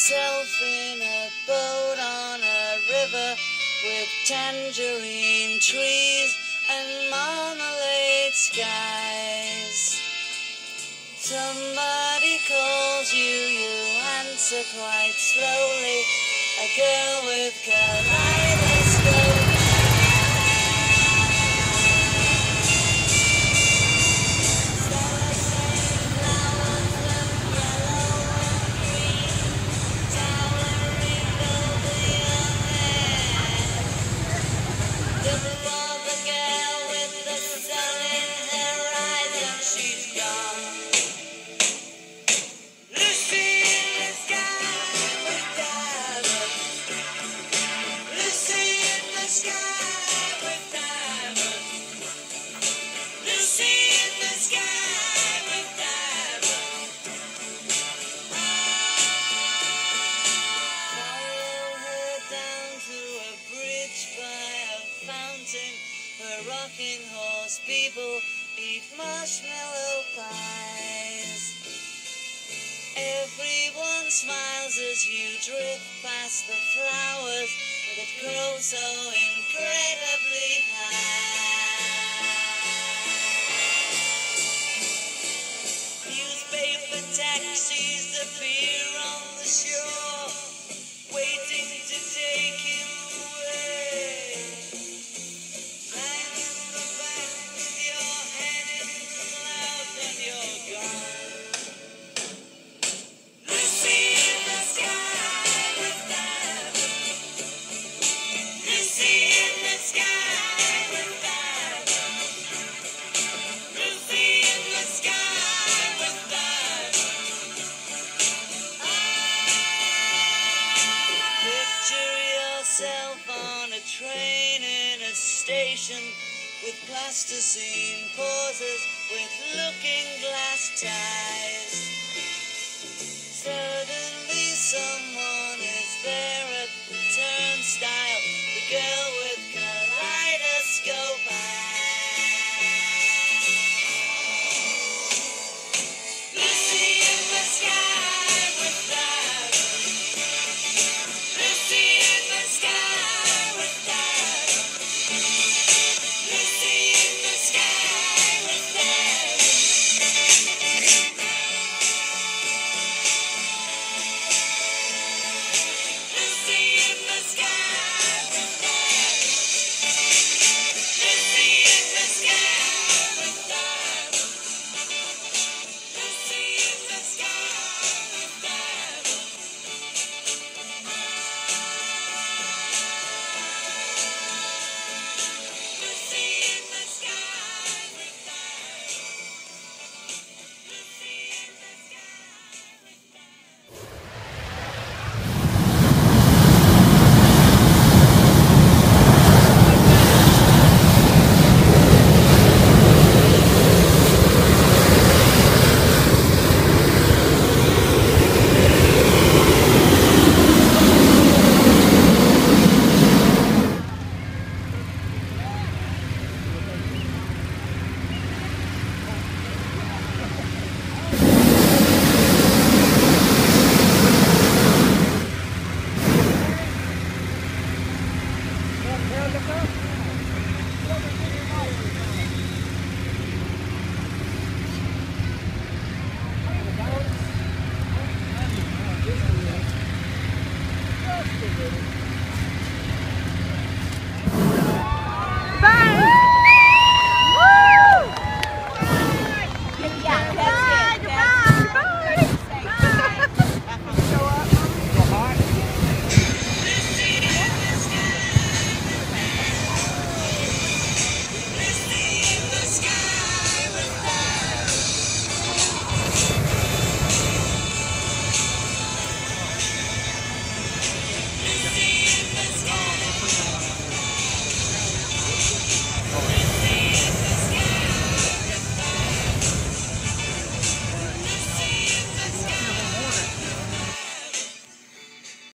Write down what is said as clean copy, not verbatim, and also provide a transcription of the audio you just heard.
yourself in a boat on a river with tangerine trees and marmalade skies. Somebody calls you, you answer quite slowly. A girl with kaleidoscope. Where rocking horse people eat marshmallow pies. Everyone smiles as you drift past the flowers that grow so incredibly high. Newspaper taxis appear on the shore, waiting to take you away. On a train in a station with plasticine pauses with looking glass ties. Suddenly someone is there at the turnstile, the girl